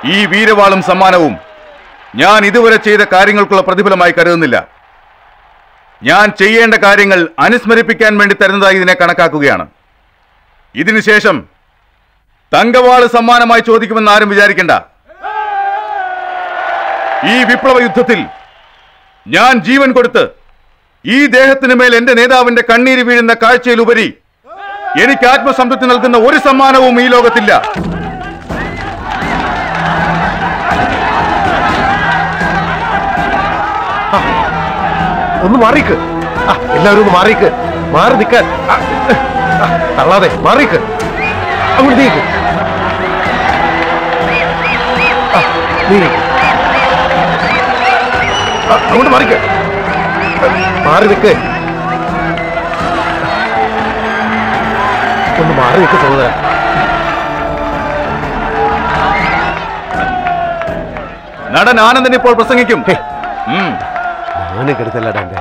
ഈ വീരവാളും സമ്മാനവും ഞാൻ ഇതുവരെ ചെയ്ത കാര്യങ്ങൾക്കുള്ള പ്രതിഫലമായി കരുതുന്നില്ല. ഞാൻ ചെയ്യേണ്ട കാര്യങ്ങൾ അനുസ്മരിപ്പിക്കാൻ വേണ്ടി തരുന്നതായി ഇതിനെ കണക്കാക്കുകയാണ്. ഇതിനുശേഷം തങ്കവാള് സമ്മാനമായി ചോദിക്കുമെന്ന് ആരും വിചാരിക്കേണ്ട. ഈ വിപ്ലവ യുദ്ധത്തിൽ ഞാൻ ജീവൻ കൊടുത്ത് ഈ ദേഹത്തിന് മേൽ എന്റെ നേതാവിന്റെ കണ്ണീര് വീഴുന്ന കാഴ്ചയിലുപരി എനിക്ക് ആത്മസംതൃപ്തി നൽകുന്ന ഒരു സമ്മാനവും ഈ ലോകത്തില്ല. ഒന്ന് മാറിക്ക്, എല്ലാവരും ഒന്ന് മാറിക്ക്, മാറി നിൽക്കാൻ തള്ളാതെ മാറിക്ക്, അങ്ങോട്ട് നീക്ക്, അങ്ങോട്ട് മാറിക്ക്, മാറി നിൽക്ക്, ഒന്ന് മാറി നിൽക്ക് സഹോദരൻ. നടൻ ആനന്ദൻ ഇപ്പോൾ പ്രസംഗിക്കും. ഞാനും കെടുത്തല്ലാടാ.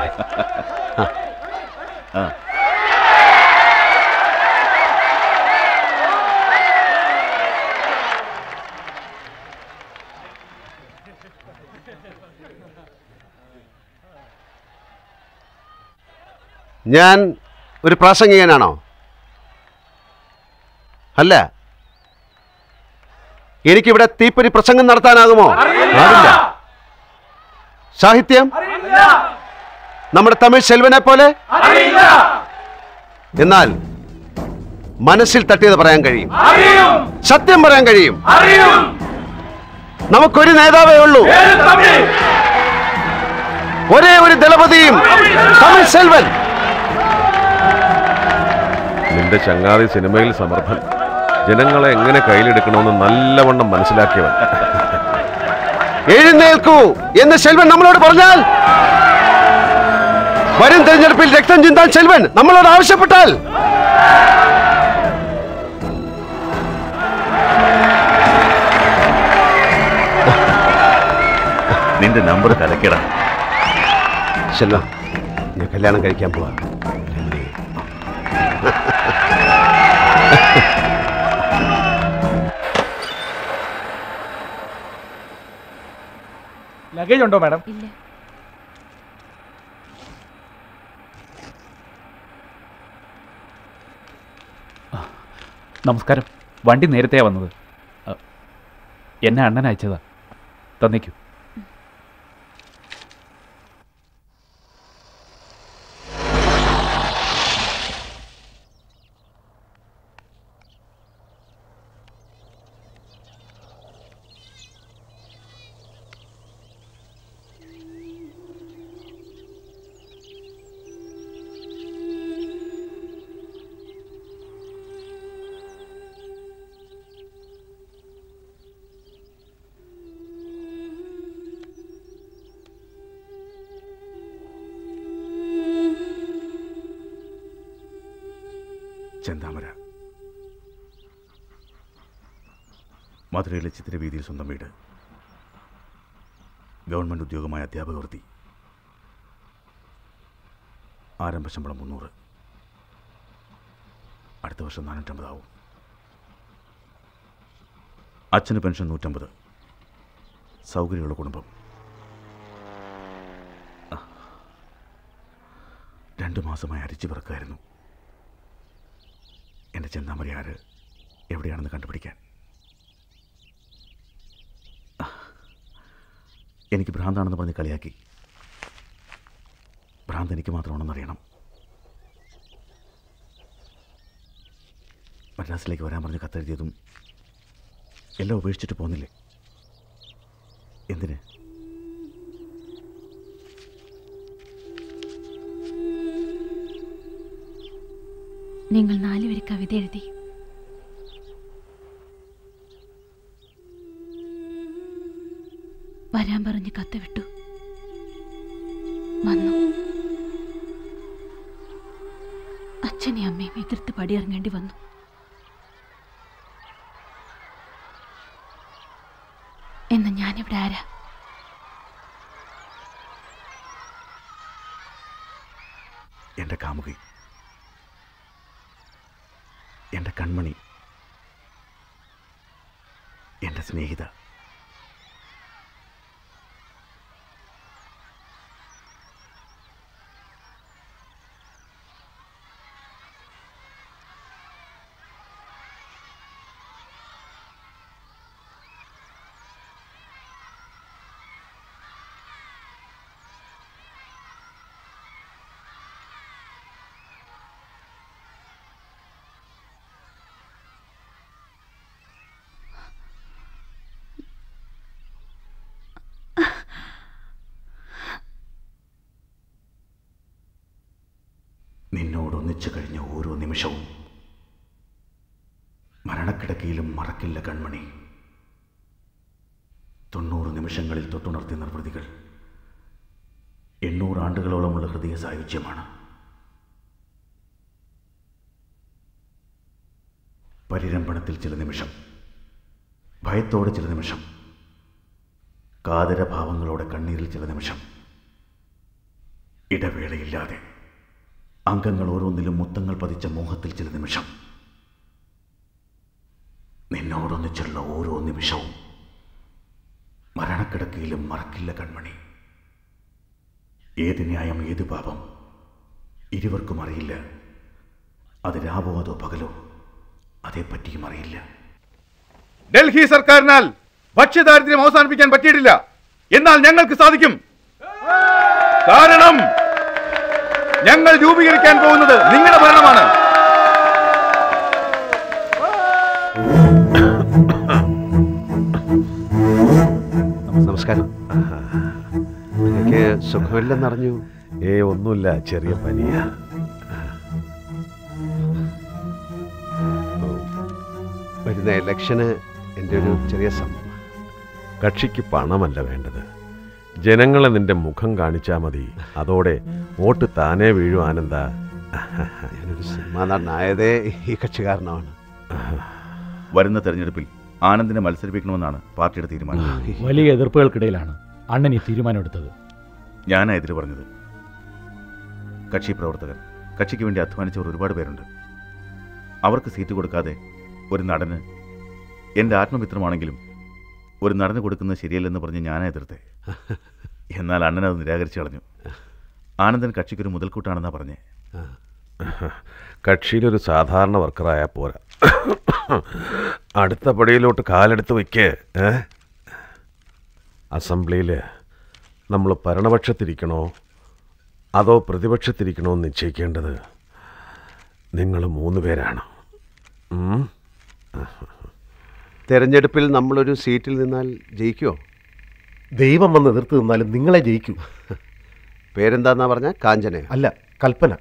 ഞാൻ ഒരു പ്രാസംഗികനാണോ? അല്ല. എനിക്കിവിടെ തീപ്പൊരി പ്രസംഗം നടത്താനാകുമോ? ആവില്ല. സാഹിത്യം നമ്മുടെ തമിഴ് സെൽവനെ പോലെ? എന്നാൽ മനസ്സിൽ തട്ടിയത് പറയാൻ കഴിയും, സത്യം പറയാൻ കഴിയും. നമുക്കൊരു നേതാവേ ഉള്ളൂ, ഒരേ ഒരു ദളപതിയും, തമിഴ് സെൽവൻ. നിന്റെ ചങ്ങാതി സിനിമയിൽ സമർത്ഥൻ, ജനങ്ങളെ എങ്ങനെ കയ്യിലെടുക്കണമെന്ന് നല്ലവണ്ണം മനസ്സിലാക്കിയവൻ. എഴുന്നേൽക്കൂ എന്ന് സെൽവൻ നമ്മളോട് പറഞ്ഞാൽ, വരും തെരഞ്ഞെടുപ്പിൽ രക്തം ചിന്താൻ സെൽവൻ നമ്മളോട് ആവശ്യപ്പെട്ടാൽ, നിന്റെ നമ്പർ കലക്കിട. സെൽവ, ഞാൻ കല്യാണം കഴിക്കാൻ പോവാ. ലഗേജ് ഉണ്ടോ മാഡം? ഇല്ല. നമസ്കാരം. വണ്ടി നേരത്തെയാ വന്നത്. എന്നെ അണ്ണൻ അയച്ചതാ. തന്നേക്കൂ. ചെന്താമര, മധുരയിലെ ചിത്രവീതിയിൽ സ്വന്തം വീട്, ഗവൺമെൻറ് ഉദ്യോഗമായ അധ്യാപക വൃത്തി, ആരംഭ ശമ്പളം 300, അടുത്ത വർഷം 450 ആവും. അച്ഛന് പെൻഷൻ 150, സൗകര്യമുള്ള കുടുംബം. 2 മാസമായി അരിച്ചു പിറക്കായിരുന്നു. എൻ്റെ ചെന്താമര ആര്, എവിടെയാണെന്ന് കണ്ടുപിടിക്കാൻ. എനിക്ക് ഭ്രാന്താണെന്ന് പറഞ്ഞ് കളിയാക്കി. ഭ്രാന്ത് എനിക്ക് മാത്രമാണെന്നറിയണം. മദ്രാസിലേക്ക് വരാൻ പറഞ്ഞ് കത്തെഴുതിയതും എല്ലാം ഉപേക്ഷിച്ചിട്ട് പോകുന്നില്ലേ? എന്തിന്? നിങ്ങൾ 4 വരി കവിത എഴുതി. വരാൻ പറഞ്ഞ് കത്ത് വിട്ടു. വന്നു. അച്ഛനെ അമ്മയും എതിർത്ത് പടിയിറങ്ങേണ്ടി വന്നു. എന്ന് ഞാനിവിടെ ആരാ? എൻ്റെ കാമുകി, എൻ്റെ കൺമണി, എൻ്റെ സ്നേഹിത. നിന്നോടൊന്നിച്ചു കഴിഞ്ഞ ഓരോ നിമിഷവും മരണക്കിടക്കയിലും മറക്കില്ല കൺമണി. 90 നിമിഷങ്ങളിൽ തൊട്ടുണർത്തിയ നിർവൃതികൾ 800 ആണ്ടുകളോളമുള്ള ഹൃദയ സായുജ്യമാണ്. പരിരംഭണത്തിൽ ചില നിമിഷം, ഭയത്തോടെ ചില നിമിഷം, കാതരഭാവങ്ങളോടെ കണ്ണീരിൽ ചില നിമിഷം, ഇടവേളയില്ലാതെ അംഗങ്ങൾ ഓരോന്നിലും മുത്തങ്ങൾ പതിച്ച മോഹത്തിൽ ചില നിമിഷം, നിന്നോടൊന്നിച്ചുള്ള ഓരോ നിമിഷവും മരണക്കിടക്കയിലും മറക്കില്ല കൺമണി. ഏത് ന്യായം ഏത് പാപം ഇരുവർക്കും അറിയില്ല. അത് രാവോ അതോ പകലോ അതേപ്പറ്റിയും അറിയില്ല. ഡൽഹി സർക്കാരിനാൽ ഭക്ഷ്യദാരിദ്ര്യം അവസാനിപ്പിക്കാൻ പറ്റിയിട്ടില്ല. എന്നാൽ ഞങ്ങൾക്ക് സാധിക്കും. കാരണം ഞങ്ങൾ രൂപീകരിക്കാൻ പോകുന്നത് നിങ്ങളുടെ ഭരണമാണ്. നമസ്കാരം. എനിക്ക് സുഖമില്ലെന്നറിഞ്ഞു. ഒന്നുമില്ല, ചെറിയ പനിയാ. വരുന്ന ഇലക്ഷന് എൻ്റെ ഒരു ചെറിയ കക്ഷിക്ക് പണമല്ല വേണ്ടത്, ജനങ്ങളെ നിന്റെ മുഖം കാണിച്ചാൽ മതി. അതോടെ വോട്ട് താനേ വീഴും. ആനന്ദ, ഞാനൊരു സിനിമാ നടനായതേ ഈ കക്ഷി കാരണമാണ്. വരുന്ന തെരഞ്ഞെടുപ്പിൽ ആനന്ദിനെ മത്സരിപ്പിക്കണമെന്നാണ് പാർട്ടിയുടെ തീരുമാനം. വലിയ എതിർപ്പുകൾക്കിടയിലാണ് അണ്ണൻ ഈ തീരുമാനമെടുത്തത്. ഞാനാ എതിര് പറഞ്ഞത്. കക്ഷി പ്രവർത്തകർ, കക്ഷിക്ക് വേണ്ടി അധ്വാനിച്ചവർ ഒരുപാട് പേരുണ്ട്. അവർക്ക് സീറ്റ് കൊടുക്കാതെ ഒരു നടന്, എൻ്റെ ആത്മമിത്രമാണെങ്കിലും ഒരു നടന് കൊടുക്കുന്നത് ശരിയല്ലെന്ന് പറഞ്ഞ് ഞാനാ എതിർത്തെ. എന്നാൽ അണ്ണനത് നിരാകരിച്ചു കളഞ്ഞു. ആനന്ദൻ കക്ഷിക്കൊരു മുതൽക്കൂട്ടാണെന്നാ പറഞ്ഞേ. കക്ഷിയിലൊരു സാധാരണ വർക്കറായാൽ പോരാ, അടുത്ത പടിയിലോട്ട് കാലെടുത്ത് വയ്ക്ക്. അസംബ്ലിയിൽ നമ്മൾ ഭരണപക്ഷത്തിരിക്കണോ അതോ പ്രതിപക്ഷത്തിരിക്കണോ എന്ന് നിശ്ചയിക്കേണ്ടത് നിങ്ങൾ 3 പേരാണ്. തെരഞ്ഞെടുപ്പിൽ നമ്മളൊരു സീറ്റിൽ നിന്നാൽ ജയിക്കുമോ? ദൈവം വന്ന് എതിർത്ത് നിന്നാലും നിങ്ങളെ ജയിക്കൂ. പേരെന്താന്നാ പറഞ്ഞ? കാഞ്ചന അല്ല, കൽപ്പന.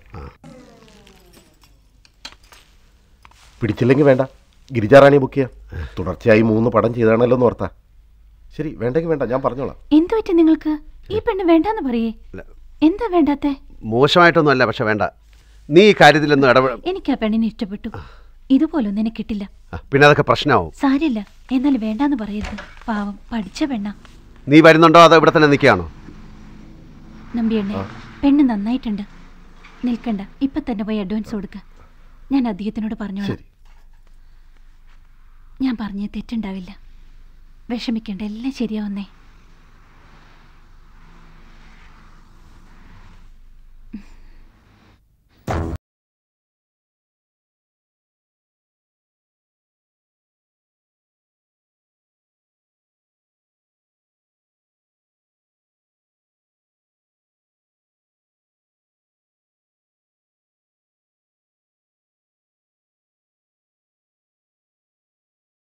പിടിച്ചില്ലെങ്കിൽ വേണ്ട, ഗിരിജാറാണി ബുക്ക് ചെയ്യാം. തുടർച്ചയായി 3 പടം ചെയ്താണല്ലോ എന്ന് ഓർത്താ. ശരി, വേണ്ടെങ്കിൽ വേണ്ട, ഞാൻ പറഞ്ഞോളാം. എന്തു പറ്റി നിങ്ങൾക്ക്? ഈ പെണ്ണ് വേണ്ടാന്ന് പറയേ. എന്താ വേണ്ടാത്തെ? മോശമായിട്ടൊന്നും അല്ല, പക്ഷെ വേണ്ട. നീ ഈ കാര്യത്തിലൊന്നും എനിക്ക് ആ പെണ്ണിനെ ഇഷ്ടപ്പെട്ടു. ഇതുപോലൊന്നും എനിക്ക് കിട്ടില്ല. പിന്നെ അതൊക്കെ പ്രശ്നമാവും. സാരില്ല, എന്നാൽ വേണ്ടാന്ന് പറയരുത്. പാവം, പഠിച്ച പെണ്ണാ. നീ വരുന്നുണ്ടോ അതോ ഇവിടെ തന്നെ നിൽക്കുകയാണോ? നമ്പിയണ്ണേ, പെണ്ണ് നന്നായിട്ടുണ്ട്. നിൽക്കണ്ട, ഇപ്പൊ തന്നെ പോയി അഡ്വാൻസ് കൊടുക്ക. ഞാൻ അദ്ദേഹത്തിനോട് പറഞ്ഞോളാം. ഞാൻ പറഞ്ഞ തെറ്റുണ്ടാവില്ല. വിഷമിക്കണ്ട, എല്ലാം ശരിയാവുന്നേ.